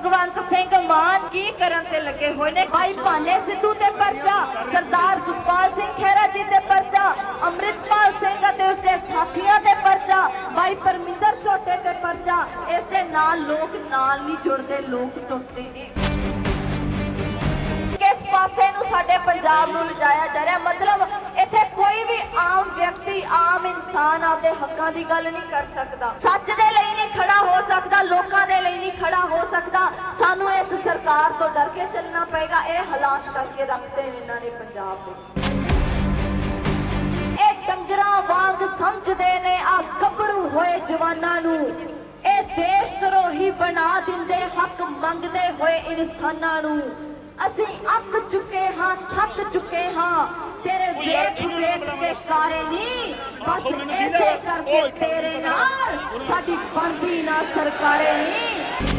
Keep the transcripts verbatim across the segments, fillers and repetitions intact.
भगवंत सिंह मान की करन ते लगे हुए ने। भाई भाने सिद्धू ते पर्चा, सरदार सुखपाल सिंह खेरा जी ते पर्चा, अमृतपाल सिंह ते उसके साथियां ते पर्चा, भाई परमिंदर झोटे ते पर्चा। इस दे नाल लोग नाल नहीं जुड़ते, लोग टुटते ने। किस पासे नूं साडे पंजाब नूं लिजाया जा रहा, मतलब इत्थे कोई भी आम व्यक्ति आम इंसान आपदे हक्कां दी गल नहीं कर सकता, सच दे लई नहीं खड़ा हो सकता, लोकां दे लई नहीं खड़ा हो सकता। सानू इस सरकार तो डर के चलना पएगा। ये हालात करके रखते हैं इन्हां ने पंजाब दे। ये डंगरां वांग समझदे ने आ गभरू होए जवानां नूं, ये देश द्रोही बना दिंदे हक मंगदे होए इंसानां नूं। असी अक चुके हाँ, थक चुके हाँ, तेरे वेख वेख के कारे नहीं, बस ऐसे करके तेरे नाल साडी बनदी ना सरकारे नहीं।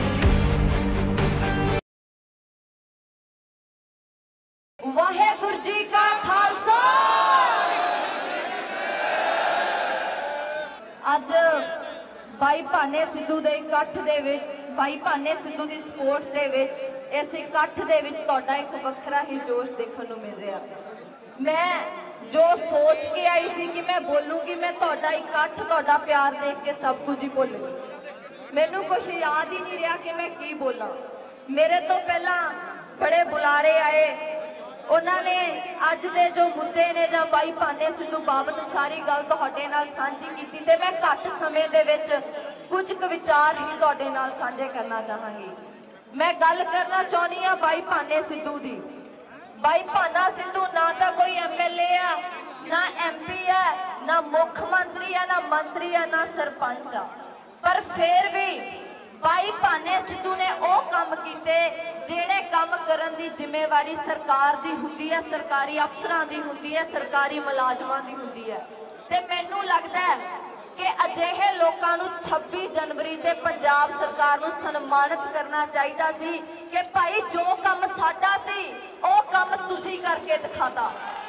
वाहेगुरु जी का खालसा। अज भाई भाने सिद्धू दे इकट्ठ दे विच, भाई भाने सिद्धू दी सपोर्ट दे विच, इस इकट्ठ दे विच तुहाडा एक वखरा ही जोश देखने को मिल रहा। मैं जो सोच के आई थी कि मैं बोलूँगी, मैं तुहाडा इकट्ठ तुहाडा प्यार देख के सब कुछ ही भुल गई। मैनू कुछ याद ही नहीं रहा कि मैं की बोला। मेरे तो पहला बड़े बुलारे आए, उन्होंने अज दे जो मुद्दे ने जां भाई भाने सिद्धू बाबत सारी गल तुहाडे नाल सांझी कीती ते मैं घट समय दे विच कुछ क विचार ही तुहाडे नाल सांझे करना चाहांगी। मैं गल करना चाहनी हाँ भाई भाने सिद्धू दी। भाई भाना सिद्धू ना तो कोई एम एल ए है, ना एम पी है, ना मुख्यमंत्री है, ना मंत्री है, ना सरपंच है, पर फिर भी भाई भाने सिद्धू ने वो काम किए जिहड़े काम करन दी जिम्मेवारी सरकार दी हुंदी है, सरकारी अफसरां दी हुंदी है, सरकारी मुलाजमां दी हुंदी है। ते मैनूं लगदा है कि अजिहे लोगों को छब्बीस जनवरी से पंजाब सरकार को सन्मानित करना चाहिए सी कि भाई जो काम साडा सी वो काम तुसी करके दिखाता।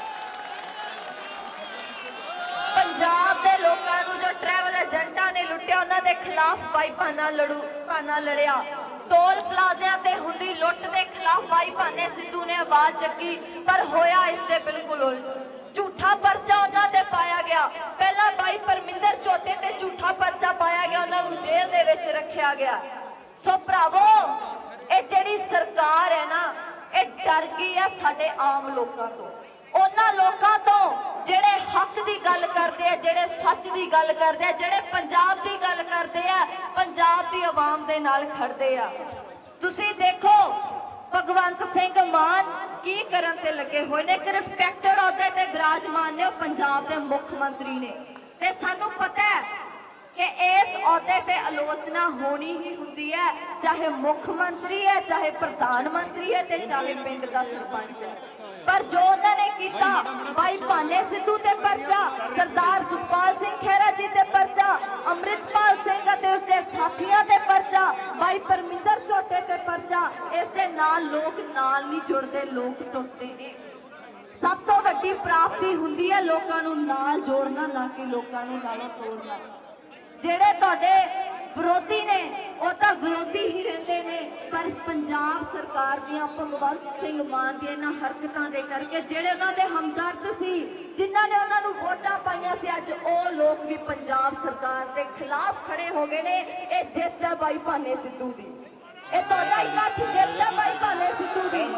पंजाब के लोगों को जो ट्रैवल एजेंटा ने लुटिया उन्होंने खिलाफ भाई भाना लड़ू भाना लड़िया। टोल प्लाजिया ते हुंदी लुट के खिलाफ भाई भाने सिद्धू ने आवाज चकी, पर होया इससे बिल्कुल उल्ट। झूठा पर्चा उन्होंने पाया गया, पहला भाई परमिंदर झोटे ते झूठा पर्चा पाया गया, उन्होंने जेल दे विच रखा गया। सो भरावो ये जिहड़ी सरकार है ना, ये डर गई है साडे आम लोगों तो, उन्हां लोगों तो जिहड़े हक की गल करते हैं, जिहड़े सच की गल करते हैं, जिहड़े पंजाब की गल करते हैं, पंजाब की आवाम दे नाल खड़दे आ। तुसीं देखो भगवंत सिंह मान की करन ते लगे हुए ने, एक रिस्पैक्टेड अहुदे ते विराजमान ने पंजाब के मुख्यमंत्री ने। ते सानू पता है कि इस अहुदे ते आलोचना होनी ही हुंदी है, चाहे मुख्यमंत्री है, चाहे प्रधानमंत्री है, ते चाहे पिंड का सरपंच है। पर जो उन्होंने किया भाई भाने सिद्धू ते पर्चा, सरदार सुखपाल सिंह खेरा जी ते पर्चा, अमृतपाल सिंह ते उसके साथियां ते पर्चा, भाई परमिंदर झोटे ते पर्चा। इस दे नाल लोग नाल नहीं जुड़ते, लोग टुटते ने। सब तो वड्डी प्राप्ति हुंदी है लोकां नूं नाल जोड़ना, ना कि लोकां नूं नालों तोड़ना। जिहड़े तुहाडे विरोधी ने वो तो विरोधी ही रहते ने, पर पंजाब सरकार दियां भगवंत सिंह मान दी इन्हां हरकतां दे करके जिहड़े उन्हां दे हमदर्द सी, जिन्हां ने उन्हां नूं वोटां पाईआं सी, अज वो लोग भी पंजाब सरकार के खिलाफ खड़े हो गए ने। ये जित है भाई भाने सिद्धू दी, ये तुहाडा इकट्ठ जित है भाई भाने सिद्धू दी।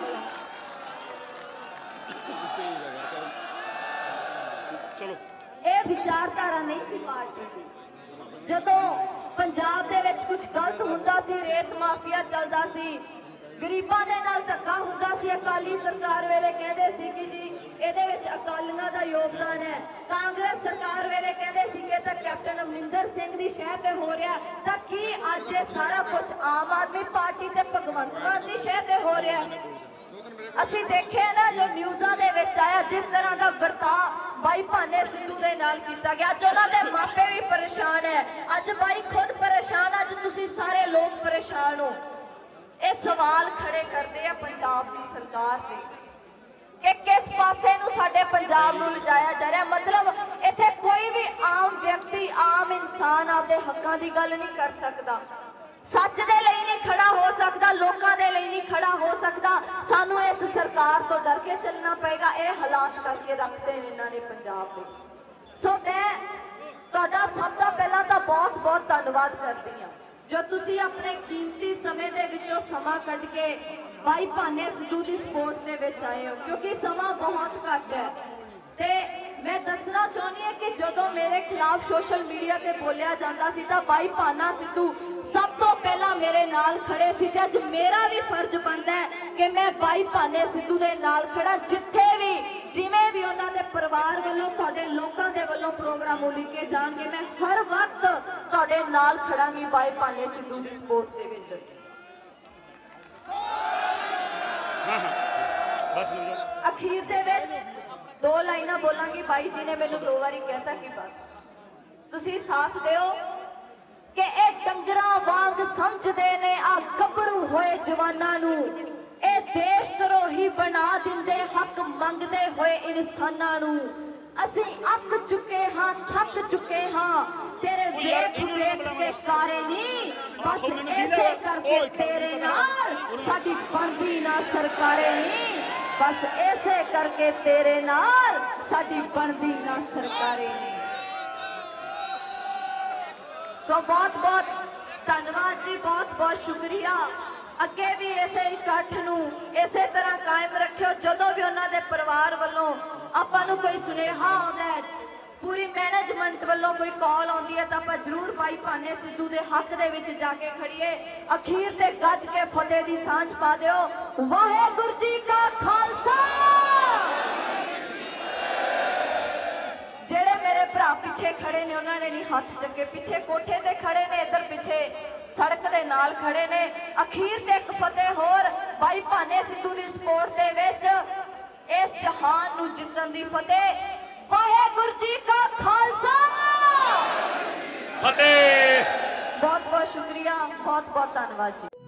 ये विचारधारा नहीं सी पार्टी दी। जदों पंजाब दे विच कुछ गलत हुंदा सी, रेत माफिया चलदा सी, गरीबां दे नाल धक्का हुंदा सी, अकाली सरकार वेले कहंदे सी कि जी इहदे विच अकालियां दा योगदान है, कांग्रेस सरकार वेले कहंदे सी कि तां कैप्टन अमरिंदर सिंह दी शह ते हो रहा, तां की अज ये सारा कुछ आम आदमी पार्टी ते भगवंत मान दी शह ते हो रहा। असीं देखे ना जो न्यूज़ां दे विच आया, जिस तरह का बर्ताव भाई भाने सिद्धू दे नाल कीता गया, अज उन्हां दे मापे भी परेशान है, अज भाई खुद परेशान, अज तुसीं सारे लोग परेशान हो। ये सवाल खड़े करते हैं पंजाब की सरकार से कि किस पासे नूं साडे पंजाब नूं लिजाया जा रहा, मतलब इत्थे कोई भी आम व्यक्ति आम इंसान आपदे हक्कां दी गल नहीं कर सकता, सच दे लई नहीं खड़ा हो सकता, लोग करके चलना पेगा। ये हालात करके रखते हैं इन्होंने पंजाब में। सो मैं तुहाडा सब तो पहला तो बहुत बहुत धन्यवाद करती हाँ जो तुसी अपने कीमती समय दे विचों समा कढ के भाई भाने सिद्धू की सपोर्ट दे विच आए हो, क्योंकि समा बहुत घट है। ते मैं दसना चाहनी है कि जो मेरे खिलाफ सोशल मीडिया से बोलिया जाता सी तां भाई भाना सिद्धू सब तो पहला मेरे नाल खड़े सी। अज मेरा भी फर्ज बनता है कि मैं भाई भाने सिद्धू दे नाल खड़ा, जिथे भी जिमें भी उन्होंने दे परिवार वालों साडे लोकां दे वालों प्रोग्राम उलीके जाणगे, मैं हर वक्त तुहाडे नाल खड़ांगी भाई भाने सिद्धू दी सपोर्ट दे विच। अखीर दे विच दो लाइना बोलांगी। भाई जी ने मैनू दो बारी कहता कि बस तुसी साथ दिओ कि ए डंगरां वांग समझदे ने आ गभरू होए जवानां नू, ए देश द्रोही बना दिंदे हक मंगदे होए इंसानां नू। असीं अक चुके हां थक चुके हां तेरे वेख वेख के कारे नी, बस ऐसे करके तेरे नाल साडी बनदी ना सरकारे नी, बस ऐसे करके तेरे नाल साडी बनदी ना सरकारे नी। तो बहुत बहुत धन्यवाद जी, बहुत बहुत शुक्रिया। अगे भी इसे इकट्ठ नू इसे तरह कायम रखियो। जदों भी उन्होंने परिवार वालों आपां नू कोई सुनेहा आउंदा है, पूरी मैनेजमेंट वालों कोई कॉल आउंदी है, तो आपां जरूर भाई भाने सिद्धू दे हक दे विच जाके खड़िए। अखीर ते गज के फतेह दी सांझ पा दिओ। वाहेगुरू जी का खालसा। जेड़े मेरे भरा पिछे खड़े ने उन्होंने नहीं हाथ चंगे, पिछे कोठे ते खड़े ने, इधर पिछे सड़क दे नाल खड़े ने। अखीर ते एक फतेह होर भाई भाने सिद्धू दी सपोर्ट दे विच इस जहान नू जितन दी फतेह। वाहेगुरू जी का खालसा फतेह। बहुत बहुत शुक्रिया, बहुत बहुत धन्यवाद जी।